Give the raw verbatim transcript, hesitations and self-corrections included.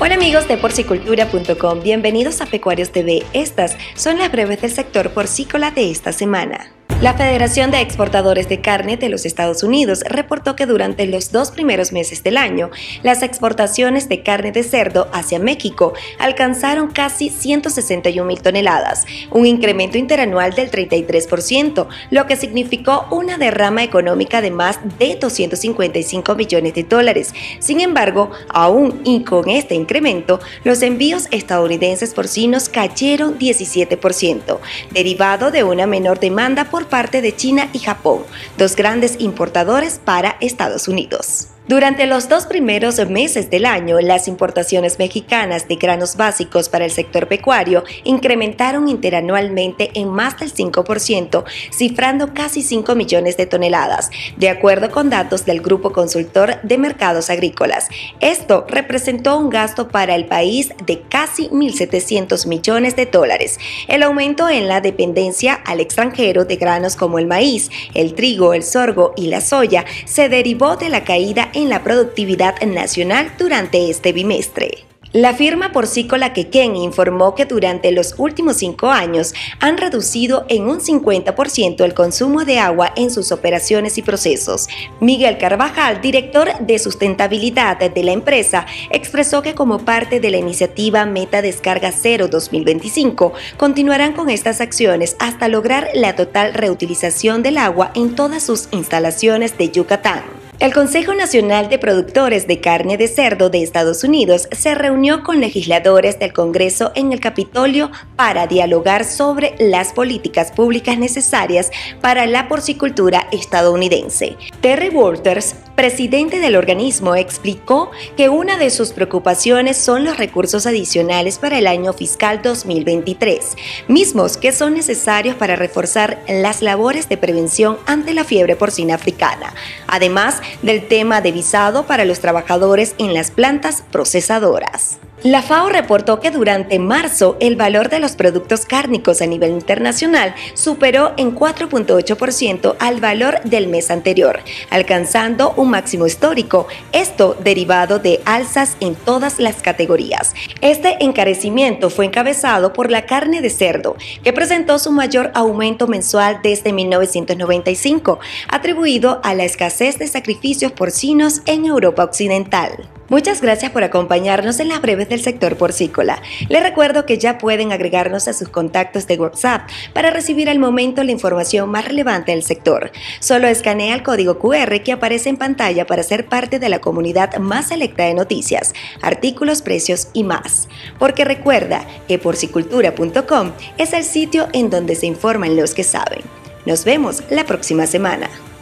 Hola amigos de porcicultura punto com, bienvenidos a Pecuarios T V. Estas son las breves del sector porcícola de esta semana. La Federación de Exportadores de Carne de los Estados Unidos reportó que durante los dos primeros meses del año, las exportaciones de carne de cerdo hacia México alcanzaron casi ciento sesenta y un mil toneladas, un incremento interanual del treinta y tres por ciento, lo que significó una derrama económica de más de doscientos cincuenta y cinco millones de dólares. Sin embargo, aún y con este incremento, los envíos estadounidenses porcinos cayeron diecisiete por ciento, derivado de una menor demanda por parte de China y Japón, dos grandes importadores para Estados Unidos. Durante los dos primeros meses del año, las importaciones mexicanas de granos básicos para el sector pecuario incrementaron interanualmente en más del cinco por ciento, cifrando casi cinco millones de toneladas, de acuerdo con datos del Grupo Consultor de Mercados Agrícolas. Esto representó un gasto para el país de casi mil setecientos millones de dólares. El aumento en la dependencia al extranjero de granos como el maíz, el trigo, el sorgo y la soya se derivó de la caída en la productividad nacional durante este bimestre. La firma porcícola Quequén informó que durante los últimos cinco años han reducido en un cincuenta por ciento el consumo de agua en sus operaciones y procesos. Miguel Carvajal, director de sustentabilidad de la empresa, expresó que como parte de la iniciativa Meta Descarga Cero dos mil veinticinco, continuarán con estas acciones hasta lograr la total reutilización del agua en todas sus instalaciones de Yucatán. El Consejo Nacional de Productores de Carne de Cerdo de Estados Unidos se reunió con legisladores del Congreso en el Capitolio para dialogar sobre las políticas públicas necesarias para la porcicultura estadounidense. Terry Walters, presidente del organismo, explicó que una de sus preocupaciones son los recursos adicionales para el año fiscal dos mil veintitrés, mismos que son necesarios para reforzar las labores de prevención ante la fiebre porcina africana, además del tema de visado para los trabajadores en las plantas procesadoras. La FAO reportó que durante marzo el valor de los productos cárnicos a nivel internacional superó en cuatro punto ocho por ciento al valor del mes anterior, alcanzando un máximo histórico, esto derivado de alzas en todas las categorías. Este encarecimiento fue encabezado por la carne de cerdo, que presentó su mayor aumento mensual desde mil novecientos noventa y cinco, atribuido a la escasez de sacrificios porcinos en Europa Occidental. Muchas gracias por acompañarnos en las breves del sector porcícola. Les recuerdo que ya pueden agregarnos a sus contactos de WhatsApp para recibir al momento la información más relevante del sector. Solo escanea el código cu erre que aparece en pantalla para ser parte de la comunidad más selecta de noticias, artículos, precios y más. Porque recuerda que porcicultura punto com es el sitio en donde se informan los que saben. Nos vemos la próxima semana.